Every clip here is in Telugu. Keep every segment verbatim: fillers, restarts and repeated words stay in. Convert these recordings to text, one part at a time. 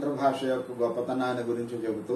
ఆంధ్ర భాష యొక్క గొప్పతనాన్ని గురించి చెబుతూ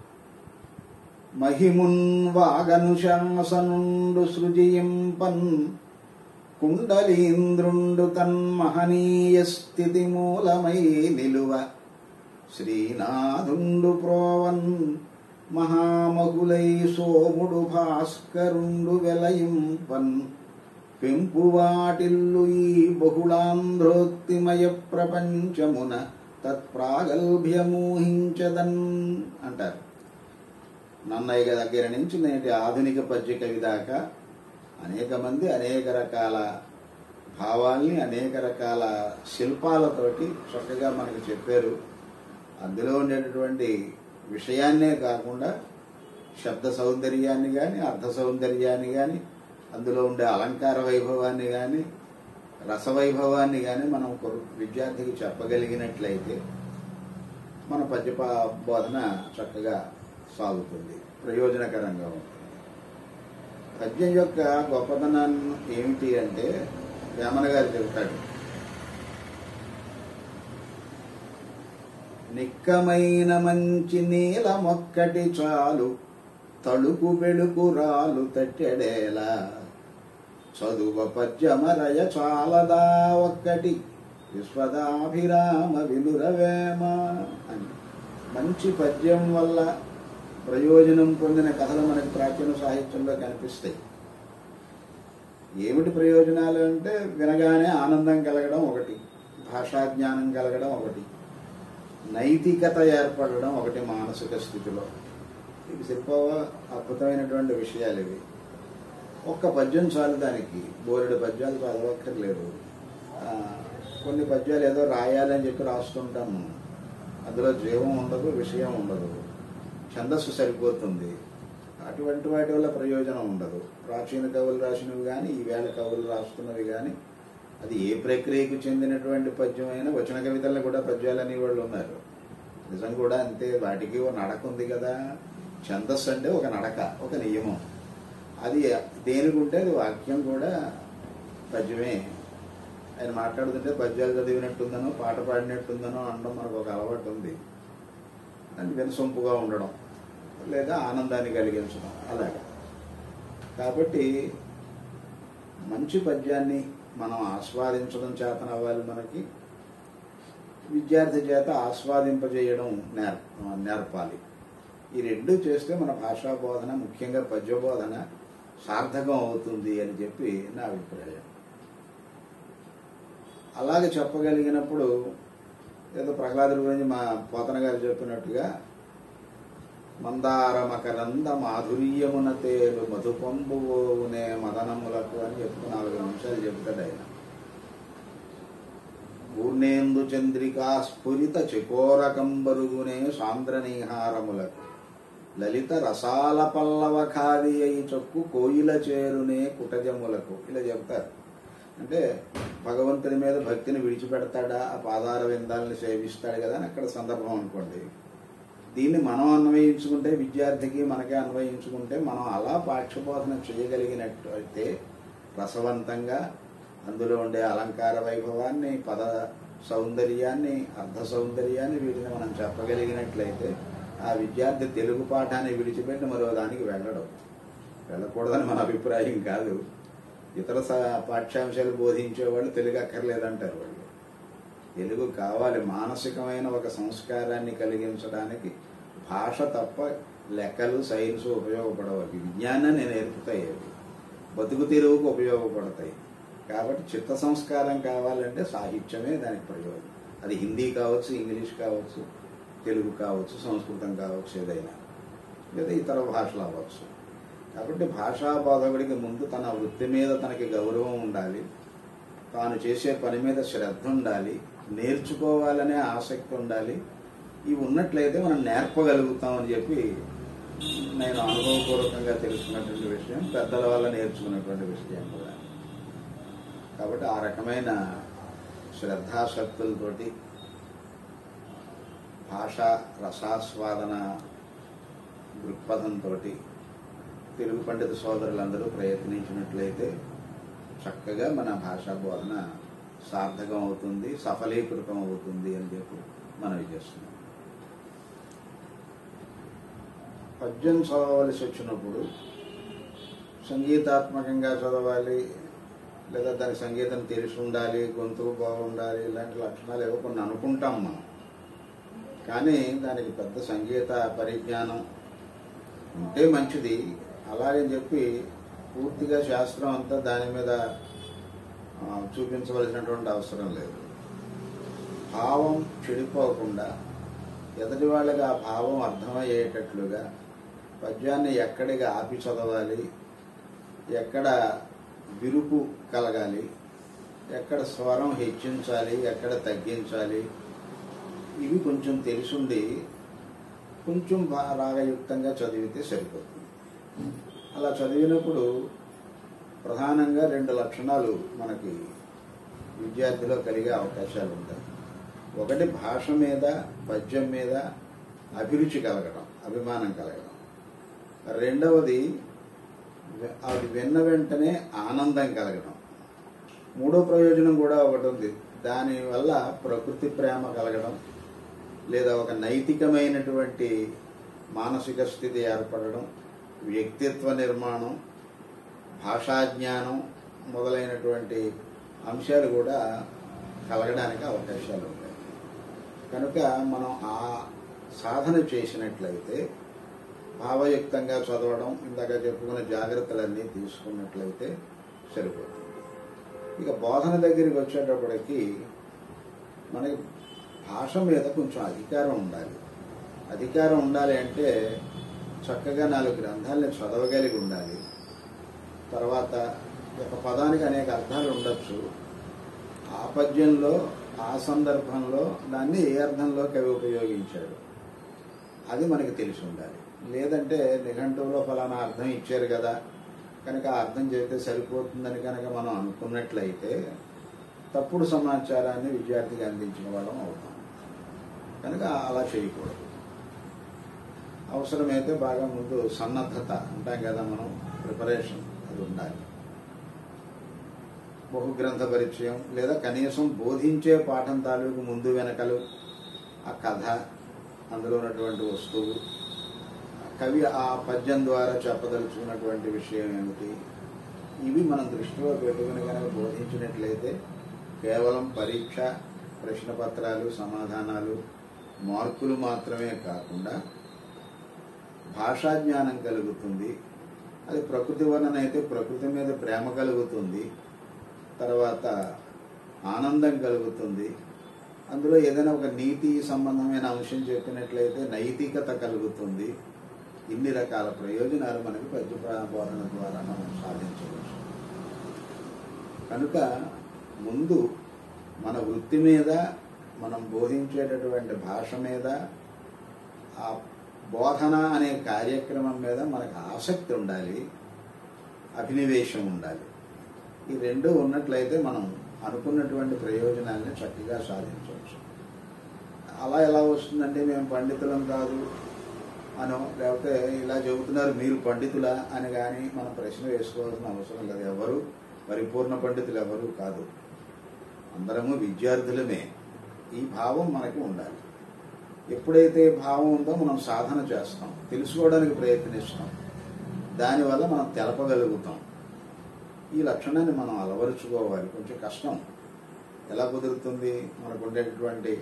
మహిమున్ వాగనుశాసనుండు సృజింపన్ కుండలీంద్రుండు తన్మహనీయ స్థితి మూలమై నిలువ శ్రీనాథుండు ప్రోవన్ మహామగులై సోముడు భాస్కరుండు వెలయింపన్ పెంపువాటిల్లు ఈ బహుళాంధ్రోక్తిమయ ప్రపంచమున తత్ప్రాగల్భ్యమూహించదన్ అంటారు. నన్నయ్య దగ్గర నుంచి నేటి ఆధునిక పద్య కవి దాకా అనేక మంది అనేక రకాల భావాల్ని అనేక రకాల శిల్పాలతోటి చక్కగా మనకు చెప్పారు. అందులో ఉండేటటువంటి విషయాన్నే కాకుండా శబ్ద సౌందర్యాన్ని కానీ అర్థ సౌందర్యాన్ని కానీ అందులో ఉండే అలంకార వైభవాన్ని కానీ రసవైభవాన్ని కానీ మనం విద్యార్థికి చెప్పగలిగినట్లయితే మన పద్య బోధన చక్కగా సాగుతుంది, ప్రయోజనకరంగా ఉంటుంది. పద్యం యొక్క గొప్పతనాన్ని ఏమిటి అంటే వేమన గారు చెబుతాడు, నిక్కమైన మంచి నీల మొక్కటి చాలు తళుకు బెళుకు రాలు తట్టెడేలా చదువ పద్యమరయ చాలదా ఒక్కటి విశ్వదాభిరామ వినురవేమ అని. మంచి పద్యం వల్ల ప్రయోజనం పొందిన కథలు మనకి ప్రాచీన సాహిత్యంలో కనిపిస్తాయి. ఏమిటి ప్రయోజనాలు అంటే వినగానే ఆనందం కలగడం ఒకటి, భాషా జ్ఞానం కలగడం ఒకటి, నైతికత ఏర్పడడం ఒకటి మానసిక స్థితిలో. ఇవి శిల్ప అద్భుతమైనటువంటి విషయాలు ఇవి. ఒక్క పద్యం చాలు దానికి, బోలెడు పద్యాలు చదవక్కర్లేదు. కొన్ని పద్యాలు ఏదో రాయాలని చెప్పి రాస్తుంటాము, అందులో జీవం ఉండదు, విషయం ఉండదు, ఛందస్సు సరిపోతుంది. అటువంటి వాటి వల్ల ప్రయోజనం ఉండదు. ప్రాచీన కవులు రాసినవి కానీ ఈవేళ కవులు రాస్తున్నవి కానీ అది ఏ ప్రక్రియకు చెందినటువంటి పద్యం అయినా, వచన కవితల్లో కూడా పద్యాలు అనే వాళ్ళు ఉన్నారు. నిజం కూడా అంతే, వాటికి ఓ నడక ఉంది కదా. ఛందస్సు అంటే ఒక నడక, ఒక నియమం. అది దేనికి ఉంటే అది వాక్యం కూడా పద్యమే. ఆయన మాట్లాడుతుంటే పద్యాలు చదివినట్టుందనో పాట పాడినట్టుందనో అనడం మనకు ఒక అలవాటు ఉంది. అంటే వినసొంపుగా ఉండడం లేదా ఆనందాన్ని కలిగించడం అలాగా. కాబట్టి మంచి పద్యాన్ని మనం ఆస్వాదించడం చేతనవ్వాలి. మనకి విద్యార్థి చేత ఆస్వాదింపజేయడం నేర్ నేర్పాలి. ఈ రెండు చేస్తే మన భాషా బోధన, ముఖ్యంగా పద్య బోధన సార్థకం అవుతుంది అని చెప్పి నా అభిప్రాయం. అలాగే చెప్పగలిగినప్పుడు ఏదో ప్రహ్లాదుడి గురించి మా పోతన గారు చెప్పినట్టుగా మందార మకరంద మాధుర్యమున తేలు మధుపంబునే మదనములకు అని చెప్పి నాలుగు నిమిషాలు చెబుతాడు ఆయన. పూర్ణేందు చంద్రికా స్ఫురిత చకోరకంబరుగునే సాంద్రనీహారములకు లలిత రసాల పల్లవ ఖాది అయి చొక్కు కోయిల చేరునే కుటజములకు ఇలా చెప్తారు. అంటే భగవంతుని మీద భక్తిని విడిచిపెడతాడా, ఆ పాదార విందాలని సేవిస్తాడు కదా అని అక్కడ సందర్భం అనుకోండి. దీన్ని మనం అన్వయించుకుంటే, విద్యార్థికి మనకే అన్వయించుకుంటే, మనం అలా పాఠ్యబోధన చేయగలిగినట్లయితే రసవంతంగా అందులో ఉండే అలంకార వైభవాన్ని, పద సౌందర్యాన్ని, అర్ధ సౌందర్యాన్ని వీటిని మనం చెప్పగలిగినట్లయితే ఆ విద్యార్థి తెలుగు పాఠాన్ని విడిచిపెట్టి మరో దానికి వెళ్ళడం. వెళ్ళకూడదని మన అభిప్రాయం కాదు. ఇతర పాఠ్యాంశాలు బోధించేవాళ్ళు తెలుగు అక్కర్లేదంటారు. వాళ్ళు తెలుగు కావాలి. మానసికమైన ఒక సంస్కారాన్ని కలిగించడానికి భాష తప్ప లెక్కలు, సైన్స్ ఉపయోగపడవు. విజ్ఞానాన్ని నేర్పుతాయి, అవి బతుకు తెరువుకు ఉపయోగపడతాయి. కాబట్టి చిత్త సంస్కారం కావాలంటే సాహిత్యమే దానికి ప్రయోజనం. అది హిందీ కావచ్చు, ఇంగ్లీష్ కావచ్చు, తెలుగు కావచ్చు, సంస్కృతం కావచ్చు, ఏదైనా లేదా ఇతర భాషలు అవ్వచ్చు. కాబట్టి భాషా బోధకుడికి ముందు తన వృత్తి మీద తనకి గౌరవం ఉండాలి, తాను చేసే పని మీద శ్రద్ధ ఉండాలి, నేర్చుకోవాలనే ఆసక్తి ఉండాలి. ఇవి ఉన్నట్లయితే మనం నేర్పగలుగుతామని చెప్పి నేను అనుభవపూర్వకంగా తెలుసుకున్నటువంటి విషయం, పెద్దల వల్ల నేర్చుకున్నటువంటి విషయం కూడా. కాబట్టి ఆ రకమైన శ్రద్ధాశక్తులతోటి భాషా రసాస్వాదన దృక్పథంతో తెలుగు పండిత సోదరులందరూ ప్రయత్నించినట్లయితే చక్కగా మన భాషా బోధన సార్థకం అవుతుంది, సఫలీకృతం అవుతుంది అని చెప్పి మనవి చేస్తున్నాం. పద్యం చదవలసి వచ్చినప్పుడు సంగీతాత్మకంగా చదవాలి, లేదా దాని సంగీతం తెలిసి ఉండాలి, గొంతుకు బాగుండాలి, ఇలాంటి లక్షణాలు ఏవో కొన్ని అనుకుంటాం మనం. కానీ దానికి పెద్ద సంగీత పరిజ్ఞానం ఉంటే మంచిది. అలాగని చెప్పి పూర్తిగా శాస్త్రం అంతా దాని మీద చూపించవలసినటువంటి అవసరం లేదు. భావం చెడిపోకుండా ఎదుటి వాళ్ళకి ఆ భావం అర్థమయ్యేటట్లుగా పద్యాన్ని ఎక్కడికి ఆపి చదవాలి, ఎక్కడ విరుపు కలగాలి, ఎక్కడ స్వరం హెచ్చించాలి, ఎక్కడ తగ్గించాలి, ఇవి కొంచెం తెలిసుండి కొంచెం రాగయుక్తంగా చదివితే సరిపోతుంది. అలా చదివినప్పుడు ప్రధానంగా రెండు లక్షణాలు మనకి విద్యార్థిలో కలిగే అవకాశాలు ఉంటాయి. ఒకటి భాష మీద, పద్యం మీద అభిరుచి కలగడం, అభిమానం కలగడం. రెండవది అది విన్న వెంటనే ఆనందం కలగడం. మూడో ప్రయోజనం కూడా ఒకటి ఉంది, దానివల్ల ప్రకృతి ప్రేమ కలగడం, లేదా ఒక నైతికమైనటువంటి మానసిక స్థితి ఏర్పడడం, వ్యక్తిత్వ నిర్మాణం, భాషాజ్ఞానం మొదలైనటువంటి అంశాలు కూడా కలగడానికి అవకాశాలు ఉంటాయి. కనుక మనం ఆ సాధన చేసినట్లయితే, భావయుక్తంగా చదవడం, ఇందాక చెప్పుకున్న జాగ్రత్తలన్నీ తీసుకున్నట్లయితే సరిపోతుంది. ఇక బోధన దగ్గరికి వచ్చేటప్పటికి మనకి భాష మీద కొంచెం అధికారం ఉండాలి. అధికారం ఉండాలి అంటే చక్కగా నాలుగు గ్రంథాలని చదవగలిగి ఉండాలి. తర్వాత ఒక పదానికి అనేక అర్థాలు ఉండొచ్చు. ఆ పద్యంలో ఆ సందర్భంలో దాన్ని ఏ అర్థంలో కవి ఉపయోగించాడు అది మనకి తెలిసి ఉండాలి. లేదంటే నిఘంటువులో ఫలానా అర్థం ఇచ్చారు కదా కనుక ఆ అర్థం చెబితే సరిపోతుందని కనుక మనం అనుకున్నట్లయితే తప్పుడు సమాచారాన్ని విద్యార్థికి అందించిన వాళ్ళం అవుతాం. కనుక అలా చేయకూడదు. అవసరమైతే బాగా ముందు సన్నద్ధత అంటాం కదా మనం, ప్రిపరేషన్ అది ఉండాలి. బహుగ్రంథ పరిచయం లేదా కనీసం బోధించే పాఠం తాలూకు ముందు వెనకలు, ఆ కథ, అందులో ఉన్నటువంటి వస్తువు, కవి ఆ పద్యం ద్వారా చెప్పదలుచుకున్నటువంటి విషయం ఏమిటి, ఇవి మనం దృష్టిలో పెట్టుకుని కనుక బోధించినట్లయితే కేవలం పరీక్ష, ప్రశ్నపత్రాలు, సమాధానాలు, మార్కులు మాత్రమే కాకుండా భాషా జ్ఞానం కలుగుతుంది. అది ప్రకృతి వర్ణన అయితే ప్రకృతి మీద ప్రేమ కలుగుతుంది. తర్వాత ఆనందం కలుగుతుంది. అందులో ఏదైనా ఒక నీతి సంబంధమైన అంశం చెప్పినట్లయితే నైతికత కలుగుతుంది. ఇన్ని రకాల ప్రయోజనాలు మనకి పద్య బోధన ద్వారా మనం సాధించవచ్చు. కనుక ముందు మన వృత్తి మీద, మనం బోధించేటటువంటి భాష మీద, ఆ బోధన అనే కార్యక్రమం మీద మనకు ఆసక్తి ఉండాలి, అభినివేశం ఉండాలి. ఈ రెండు ఉన్నట్లయితే మనం అనుకున్నటువంటి ప్రయోజనాన్ని చక్కగా సాధించవచ్చు. అలా ఎలా వస్తుందంటే మేము పండితులం కాదు అనో, లేకపోతే ఇలా చెబుతున్నారు మీరు పండితులా అని కానీ మనం ప్రశ్న వేసుకోవాల్సిన అవసరం లేదు. ఎవరు పరిపూర్ణ పండితులు ఎవరు కాదు, అందరము విద్యార్థులమే. ఈ భావం మనకి ఉండాలి. ఎప్పుడైతే భావం ఉందో మనం సాధన చేస్తాం, తెలుసుకోవడానికి ప్రయత్నిస్తాం, దానివల్ల మనం తెలపగలుగుతాం. ఈ లక్షణాన్ని మనం అలవరుచుకోవాలి. కొంచెం కష్టం. ఎలా కుదురుతుంది? మనకు ఉండేటటువంటి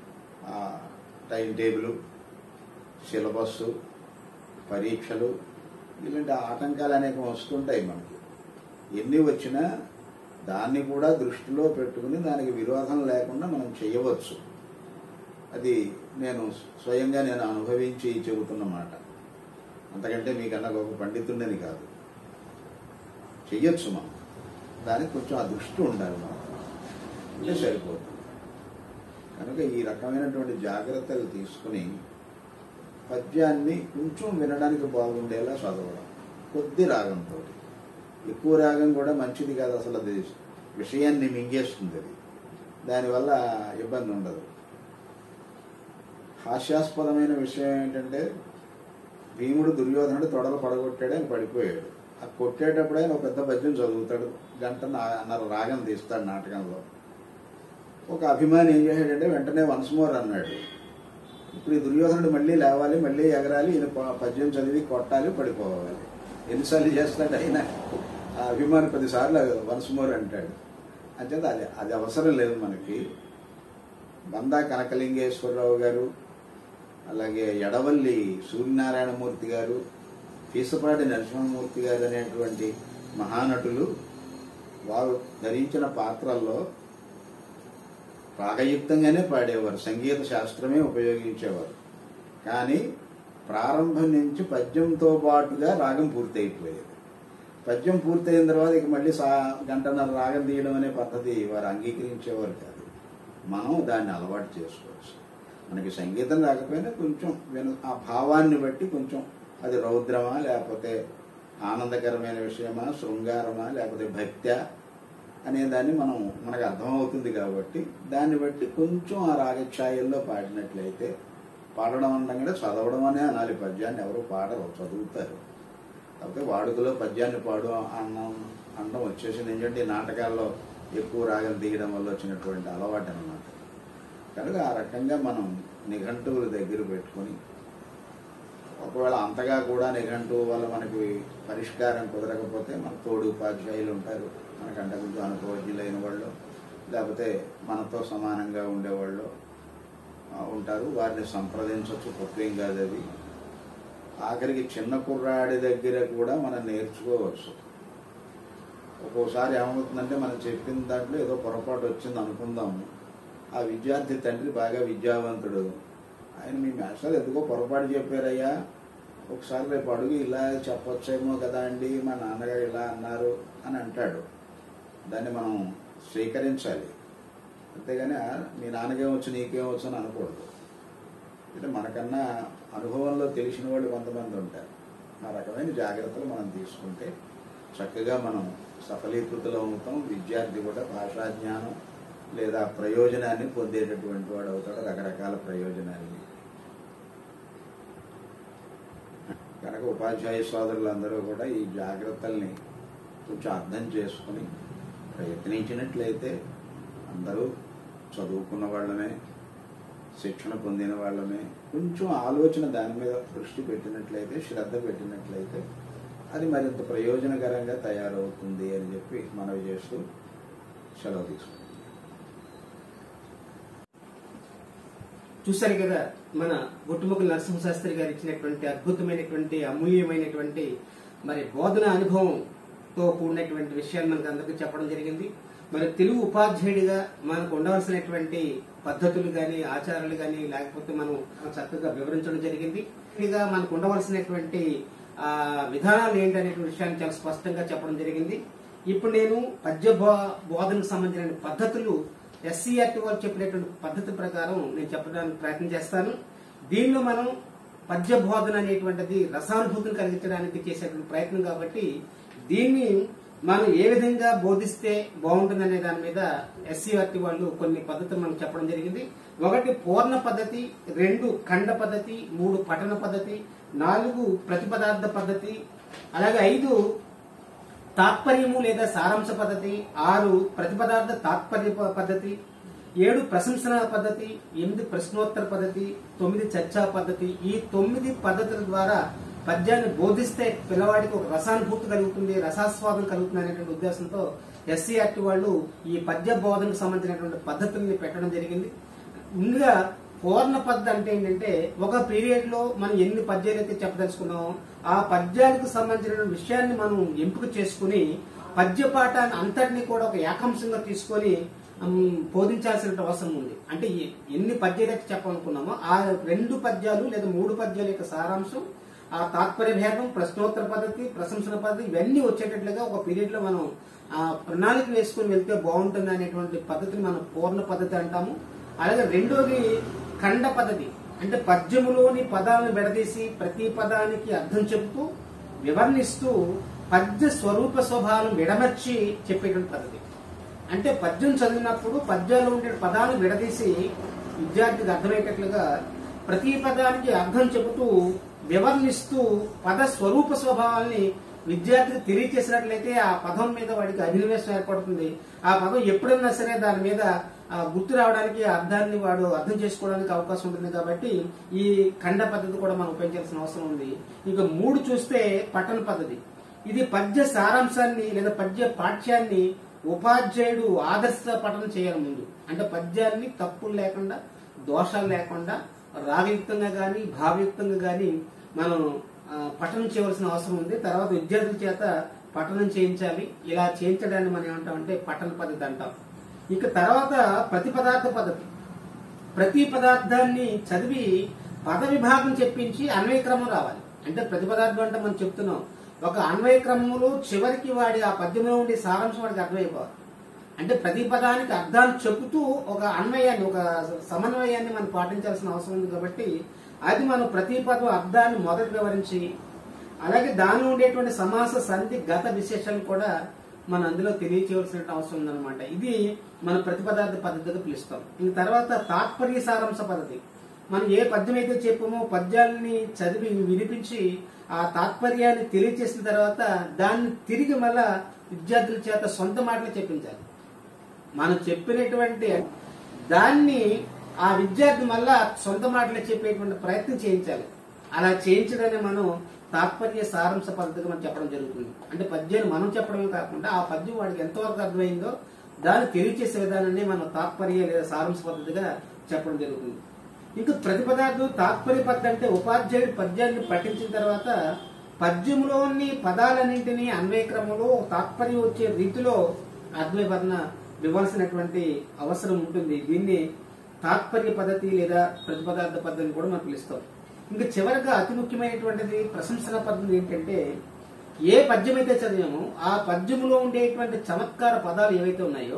టైం టేబుల్, సిలబస్సు, పరీక్షలు, ఇలాంటి ఆటంకాలు అనేకం వస్తుంటాయి మనకి. ఎన్ని వచ్చినా దాన్ని కూడా దృష్టిలో పెట్టుకుని దానికి విరోధం లేకుండా మనం చేయవచ్చు. అది నేను స్వయంగా నేను అనుభవించి చెబుతున్న మాట. అంతకంటే మీకన్నా ఒక పండితుడిని కాదు. చెయ్యొచ్చు మనం. దానికి కొంచెం ఆ దృష్టి ఉండాలి మనం, అంటే సరిపోతుంది. కనుక ఈ రకమైనటువంటి జాగ్రత్తలు తీసుకుని పద్యాన్ని కొంచెం వినడానికి బాగుండేలా చదవడం, కొద్ది రాగంతో. ఎక్కువ రాగం కూడా మంచిది కాదు, అసలు అది విషయాన్ని మింగేస్తుంది. అది దానివల్ల ఇబ్బంది ఉండదు. హాస్యాస్పదమైన విషయం ఏంటంటే భీముడు దుర్యోధనుడు తొడలు పడగొట్టాడు, ఆయన పడిపోయాడు. ఆ కొట్టేటప్పుడు ఆయన ఒక పెద్ద పద్యం చదువుతాడు, గంట అన్నర రాగం తీస్తాడు నాటకంలో. ఒక అభిమాని ఏం చేశాడంటే వెంటనే వన్స్ మోర్ అన్నాడు. ఇప్పుడు ఈ దుర్యోధనుడు మళ్ళీ లేవాలి, మళ్ళీ ఎగరాలి, ఈయన పద్యం చదివి కొట్టాలి, పడిపోవాలి. ఎన్నిసార్లు చేస్తాడు అయినా ఆ అభిమాని పదిసార్లు వన్స్ మోర్ అంటాడు. అంచేత అది అది అవసరం లేదు మనకి. బందా కనకలింగేశ్వరరావు గారు, అలాగే ఎడవల్లి సూర్యనారాయణమూర్తి గారు, పీసపాటి నరసింహమూర్తి గారు అనేటువంటి మహానటులు వారు ధరించిన పాత్రల్లో రాగయుక్తంగానే పాడేవారు, సంగీత శాస్త్రమే ఉపయోగించేవారు. కానీ ప్రారంభం నుంచి పద్యంతో పాటుగా రాగం పూర్తయిపోయేది. పద్యం పూర్తయిన తర్వాత ఇక మళ్ళీ సా గంటన్నర రాగం తీయడం అనే పద్ధతి వారు అంగీకరించేవారు కాదు. మనం దాన్ని అలవాటు చేసుకోవచ్చు. మనకి సంగీతం రాకపోయినా కొంచెం విన ఆ భావాన్ని బట్టి కొంచెం అది రౌద్రమా, లేకపోతే ఆనందకరమైన విషయమా, శృంగారమా, లేకపోతే భక్త్యా అనే దాన్ని మనం మనకు అర్థమవుతుంది. కాబట్టి దాన్ని బట్టి కొంచెం ఆ రాగఛాయల్లో పాడినట్లయితే, పాడడం అనగా చదవడం అనే అనాలి, పద్యాన్ని ఎవరు పాడరు, చదువుతారు. కాకపోతే వాడుకలో పద్యాన్ని పాడు అన్నం అనడం వచ్చేసింది. ఏంటంటే నాటకాల్లో ఎక్కువ రాగం తీయడం వల్ల వచ్చినటువంటి అలవాటు అన్నమాట. కనుక ఆ రకంగా మనం నిఘంటువుల దగ్గర పెట్టుకొని, ఒకవేళ అంతగా కూడా నిఘంటువు వల్ల మనకి పరిష్కారం కుదరకపోతే మన తోడు ఉపాధ్యాయులు ఉంటారు, మనకంటే కొంచెం అనుభవజ్ఞులైన వాళ్ళు, లేకపోతే మనతో సమానంగా ఉండేవాళ్ళు ఉంటారు, వారిని సంప్రదించవచ్చు, తప్పేం కాదు అది. ఆఖరికి చిన్న కుర్రాడి దగ్గర కూడా మనం నేర్చుకోవచ్చు. ఒక్కోసారి ఏమవుతుందంటే మనం చెప్పిన దాంట్లో ఏదో పొరపాటు వచ్చింది అనుకుందాము, ఆ విద్యార్థి తండ్రి బాగా విద్యావంతుడు, ఆయన మీ మాస్టర్ ఎందుకో పొరపాటు చెప్పారయ్యా, ఒకసారి రేపు అడుగు ఇలా చెప్పొచ్చేమో కదా అండి, మా నాన్నగారు ఇలా అన్నారు అని అంటాడు. దాన్ని మనం స్వీకరించాలి. అంతేగాని మీ నాన్నకేమొచ్చు నీకేమొచ్చు అని అనకూడదు. అంటే మనకన్నా అనుభవంలో తెలిసిన వాళ్ళు కొంతమంది ఉంటారు. ఆ రకమైన జాగ్రత్తలు మనం తీసుకుంటే చక్కగా మనం సఫలీకృతులు అవుతాం. విద్యార్థి కూడా భాషా జ్ఞానం లేదా ప్రయోజనాన్ని పొందేటటువంటి వాడు అవుతాడు, రకరకాల ప్రయోజనాన్ని. కనుక ఉపాధ్యాయ సోదరులందరూ కూడా ఈ జాగ్రత్తల్ని కొంచెం అర్థం చేసుకుని ప్రయత్నించినట్లయితే అందరూ చదువుకున్న వాళ్ళమే, శిక్షణ పొందిన వాళ్ళమే, కొంచెం ఆలోచన దాని మీద దృష్టి పెట్టినట్లయితే, శ్రద్ధ పెట్టినట్లయితే అది మరింత ప్రయోజనకరంగా తయారవుతుంది అని చెప్పి మనవి చేస్తూ సెలవు తీసుకుంటాం. చూశారు కదా మన గుట్టుముక్కల నరసింహశాస్త్రి గారు ఇచ్చినటువంటి అద్భుతమైనటువంటి అమూల్యమైనటువంటి మరి బోధన అనుభవంతో కూడినటువంటి విషయాలు మనకు అందరికీ చెప్పడం జరిగింది. మరి తెలుగు ఉపాధ్యాయుడిగా మనకు ఉండవలసినటువంటి పద్ధతులు గాని, ఆచారాలు గాని, లేకపోతే మనం చక్కగా వివరించడం జరిగింది. ఇక మనకు ఉండవలసినటువంటి ఆ విధానాలు ఏంటనేటువంటి విషయాన్ని చాలా స్పష్టంగా చెప్పడం జరిగింది. ఇప్పుడు నేను పద్య బోధనకు సంబంధించిన పద్ధతులు ఎస్సీఆర్టీ వాళ్ళు చెప్పినటువంటి పద్ధతి ప్రకారం నేను చెప్పడానికి ప్రయత్నం చేస్తాను. దీనిలో మనం పద్య బోధన అనేటువంటిది రసానుభూతిని కలిగించడానికి చేసేటువంటి ప్రయత్నం కాబట్టి దీన్ని మనం ఏ విధంగా బోధిస్తే బాగుంటుందనే దాని మీద ఎస్సీఆర్టీ వాళ్ళు కొన్ని పద్ధతులు మనకు చెప్పడం జరిగింది. ఒకటి పూర్ణ పద్ధతి, రెండు ఖండ పద్ధతి, మూడు పఠన పద్ధతి, నాలుగు ప్రతిపదార్థ పద్ధతి, అలాగే ఐదు తాత్పర్యము లేదా సారాంశ పద్ధతి, ఆరు ప్రతిపదార్థ తాత్పర్య పద్ధతి, ఏడు ప్రశంసన పద్ధతి, ఎనిమిది ప్రశ్నోత్తర పద్ధతి, తొమ్మిది చర్చా పద్ధతి. ఈ తొమ్మిది పద్ధతుల ద్వారా పద్యాన్ని బోధిస్తే పిల్లవాడికి ఒక రసానుభూతి కలుగుతుంది, రసాస్వాదం కలుగుతుంది అనేటువంటి ఉద్దేశంతో ఎస్సీఆర్టీ వాళ్ళు ఈ పద్య బోధనకు సంబంధించినటువంటి పద్ధతుల్ని పెట్టడం జరిగింది. ముందుగా పూర్ణ పద్ధతి అంటే ఏంటంటే ఒక పీరియడ్ లో మనం ఎన్ని పద్యాలు అయితే చెప్పదలుచుకున్నామో ఆ పద్యాలకు సంబంధించిన విషయాన్ని మనం ఎంపిక చేసుకుని పద్య పాఠాన్ని అంతటినీ కూడా ఒక ఏకాంశంగా తీసుకొని బోధించాల్సిన అవసరం ఉంది. అంటే ఎన్ని పద్యాలు అయితే చెప్పాలనుకున్నామో ఆ రెండు పద్యాలు లేదా మూడు పద్యాల యొక్క సారాంశం, ఆ తాత్పర్య భేదం, ప్రశ్నోత్తర పద్ధతి, ప్రశంసన పద్ధతి ఇవన్నీ వచ్చేటట్లుగా ఒక పీరియడ్ లో మనం ఆ ప్రణాళిక వేసుకుని వెళ్తే బాగుంటుంది అనేటువంటి పద్ధతిని మనం పూర్ణ పద్ధతి అంటాము. అలాగే రెండోది ఖండ పద్ధతి, అంటే పద్యములోని పదాలను విడదీసి ప్రతి పదానికి అర్థం చెబుతూ వివరణిస్తూ పద్య స్వరూప స్వభావం విడమర్చి చెప్పేటువంటి పద్ధతి. అంటే పద్యం చదివినప్పుడు పద్యాలు ఉండే పదాలను విడదీసి విద్యార్థికి అర్థమయ్యేటట్లుగా ప్రతి పదానికి అర్థం చెబుతూ వివరణిస్తూ పద స్వరూప స్వభావాన్ని విద్యార్థికి తెలియచేసినట్లయితే ఆ పదం మీద వాడికి అభినవేశం ఏర్పడుతుంది. ఆ పదం ఎప్పుడైనా సరే దాని మీద ఆ గుర్తు రావడానికి ఆ అర్థాన్ని వాడు అర్థం చేసుకోవడానికి అవకాశం ఉంటుంది కాబట్టి ఈ ఖండ పద్ధతి కూడా మనం ఉపయోగించాల్సిన అవసరం ఉంది. ఇక మూడు చూస్తే పఠన పద్ధతి. ఇది పద్య సారాంశాన్ని లేదా పద్య పాఠ్యాన్ని ఉపాధ్యాయుడు ఆదర్శ పఠనం చేయాలి ముందు. అంటే పద్యాన్ని తప్పులు లేకుండా దోషాలు లేకుండా రాగయుక్తంగా గాని భావయుక్తంగా గాని మనం పఠనం చేయవలసిన అవసరం ఉంది. తర్వాత విద్యార్థుల చేత పఠనం చేయించాలి. ఇలా చేయించడాన్ని మనం ఏమంటామంటే పఠన పద్ధతి అంటాం. ఇక తర్వాత ప్రతిపదార్థ పద్ధతి. ప్రతి పదార్థాన్ని చదివి పద విభాగం చెప్పించి అన్వయ క్రమం రావాలి. అంటే ప్రతిపదార్థం అంటే మనం చెప్తున్నాం ఒక అన్వయ క్రమంలో చివరికి వాడి ఆ పద్యంలో ఉండే సారాంశం వాడికి అర్థమైపోవాలి. అంటే ప్రతి పదానికి అర్థాలు చెబుతూ ఒక అన్వయాన్ని ఒక సమన్వయాన్ని మనం పాటించాల్సిన అవసరం ఉంది. కాబట్టి అది మనం ప్రతి పదం అర్థాన్ని మొదట వివరించి అలాగే దానిలో ఉండేటువంటి సమాస సంధి గత విశేషాలు కూడా మనం అందులో తెలియచేయవలసిన అవసరం ఉందన్నమాట. ఇది మన ప్రతిపదార్థ పద్ధతిగా పిలుస్తాం. ఇంక తర్వాత తాత్పర్య సారాంశ పద్ధతి. మనం ఏ పద్యం అయితే చెప్పామో పద్యాలని చదివి వినిపించి ఆ తాత్పర్యాన్ని తెలియచేసిన తర్వాత దాన్ని తిరిగి మళ్ళా విద్యార్థుల చేత సొంత మాటలు చెప్పించాలి. మనం చెప్పినటువంటి దాన్ని ఆ విద్యార్థి మళ్ళా సొంత మాటలు చెప్పేటువంటి ప్రయత్నం చేయించాలి. అలా చేయించడాన్ని మనం తాత్పర్య సారాంశ పద్ధతిగా మనం చెప్పడం జరుగుతుంది. అంటే పద్యాన్ని మనం చెప్పడమే కాకుండా ఆ పద్యం వాడికి ఎంతవరకు అర్థమైందో దాన్ని తెలియచేసే విధానాన్ని మనం తాత్పర్య లేదా సారాంశ పద్ధతిగా చెప్పడం జరుగుతుంది. ఇంకా ప్రతిపదార్థం తాత్పర్య పద్ధతి అంటే ఉపాధ్యాయుడు పద్యాన్ని పఠించిన తర్వాత పద్యంలోని పదాలన్నింటినీ అన్వయ క్రమంలో తాత్పర్యం వచ్చే రీతిలో అన్వయవర్ణ ఇవ్వాల్సినటువంటి అవసరం ఉంటుంది. దీన్ని తాత్పర్య పద్ధతి లేదా ప్రతిపదార్థ పద్ధతిని కూడా మనం పిలుస్తాం. ఇంకా చివరిగా అతి ముఖ్యమైనటువంటిది ప్రశంసన పద్ధతి. ఏంటంటే ఏ పద్యం అయితే చదివామో ఆ పద్యంలో ఉండేటువంటి చమత్కార పదాలు ఏవైతే ఉన్నాయో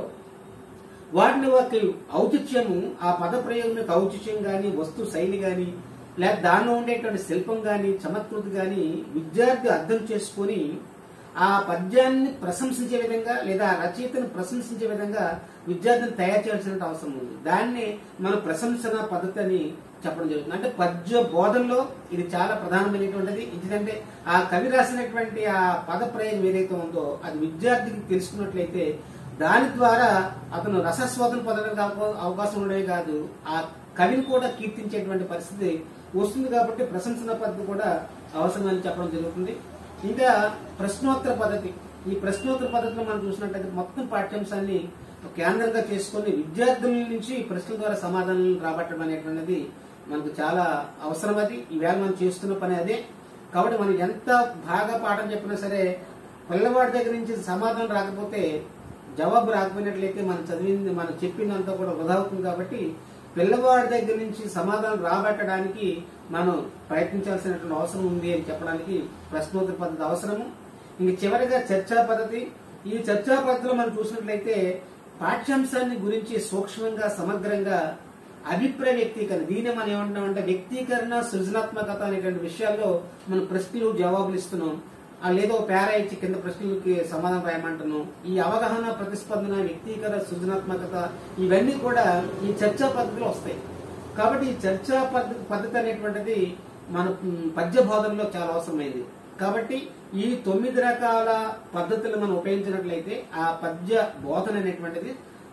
వాటిని ఒక ఔచిత్యము ఆ పద ప్రయోగం యొక్క ఔచిత్యం గాని వస్తు శైలి గాని లేదా దానిలో ఉండేటువంటి శిల్పం గాని చమత్కృతి గాని విద్యార్థి అర్థం చేసుకుని ఆ పద్యాన్ని ప్రశంసించే విధంగా లేదా ఆ రచయితను ప్రశంసించే విధంగా విద్యార్థిని తయారు చేయాల్సిన అవసరం ఉంది. దాన్ని మనం ప్రశంసన పద్ధతి అని చెప్పడం జరుగుతుంది. అంటే పద్య బోధనలో ఇది చాలా ప్రధానమైనటువంటిది. ఎందుకంటే ఆ కవి రాసినటువంటి ఆ పద ప్రయోగం ఏదైతే ఉందో అది విద్యార్థికి తెలుసుకున్నట్లయితే దాని ద్వారా అతను రసస్వాదన పొందడానికి అవకాశం ఉండేవి కాదు, ఆ కవిని కూడా కీర్తించేటువంటి పరిస్థితి వస్తుంది. కాబట్టి ప్రశంసన పద్ధతి కూడా అవసరమని చెప్పడం జరుగుతుంది. ఇంకా ప్రశ్నోత్తర పద్ధతి. ఈ ప్రశ్నోత్తర పద్ధతిలో మనం చూసినట్లయితే మొత్తం పాఠ్యాంశాన్ని కేంద్రంగా చేసుకుని విద్యార్థుల నుంచి ప్రశ్నల ద్వారా సమాధానాలు రాబట్టడం అనేటువంటిది మనకు చాలా అవసరం. అది ఈవేళ మనం చేస్తున్న పని అదే. కాబట్టి మనం ఎంత బాగా పాఠం చెప్పినా సరే పిల్లవాడి దగ్గర నుంచి సమాధానం రాకపోతే జవాబు రాకపోయినట్లయితే మనం చదివింది మనం చెప్పిందంతా కూడా వృధా అవుతుంది. కాబట్టి పిల్లవాడి దగ్గర నుంచి సమాధానం రాబట్టడానికి మనం ప్రయత్నించాల్సినటువంటి అవసరం ఉంది అని చెప్పడానికి ప్రశ్నోత్తర పద్ధతి అవసరము. ఇంక చివరిగా చర్చా పద్ధతి. ఈ చర్చా పద్ధతిలో మనం చూసినట్లయితే పాఠ్యాంశాన్ని గురించి సూక్ష్మంగా సమగ్రంగా అభిప్రాయ వ్యక్తీకరణ, దీన్ని మనం ఏమంటున్నామంటే వ్యక్తీకరణ సృజనాత్మకత అనేటువంటి విషయాల్లో మనం ప్రశ్నలు జవాబులు ఇస్తున్నాం. లేదో పేరా ఇచ్చి కింద ప్రశ్నలకి సమాధానం రాయమంటున్నాం. ఈ అవగాహన ప్రతిస్పందన వ్యక్తీకరణ సృజనాత్మకత ఇవన్నీ కూడా ఈ చర్చా పద్ధతిలో వస్తాయి. కాబట్టి ఈ చర్చా పద్ధతి పద్ధతి అనేటువంటిది మన పద్య బోధనలో చాలా అవసరమైంది. కాబట్టి ఈ తొమ్మిది రకాల పద్ధతులు మనం ఉపయోగించినట్లయితే ఆ పద్య బోధన అనేటువంటిది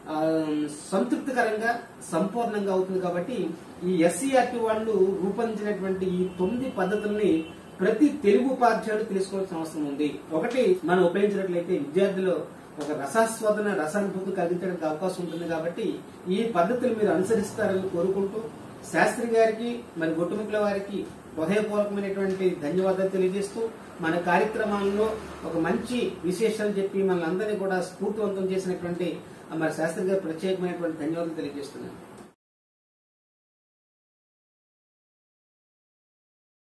సంతృప్తికరంగా సంపూర్ణంగా అవుతుంది. కాబట్టి ఈ ఎస్సీఆర్టీ వాళ్ళు రూపొందించినటువంటి ఈ తొమ్మిది పద్ధతుల్ని ప్రతి తెలుగు ఉపాధ్యాయుడు తెలుసుకోవాల్సిన అవసరం ఉంది. ఒకటి మనం ఉపయోగించినట్లయితే విద్యార్థులు ఒక రసాస్వాదన రసానుభూతి కలిగించడానికి అవకాశం ఉంటుంది. కాబట్టి ఈ పద్ధతులు మీరు అనుసరిస్తారని కోరుకుంటూ శాస్త్రి గారికి మరి గొట్టుముక్కల వారికి హృదయపూర్వకమైనటువంటి ధన్యవాదాలు తెలియజేస్తూ మన కార్యక్రమాల్లో ఒక మంచి విశేషాలు చెప్పి మనల్ని అందరినీ కూడా స్ఫూర్తివంతం చేసినటువంటి మరి శాస్త్రి గారికి ప్రత్యేకమైనటువంటి ధన్యవాదాలు తెలియజేస్తున్నాను.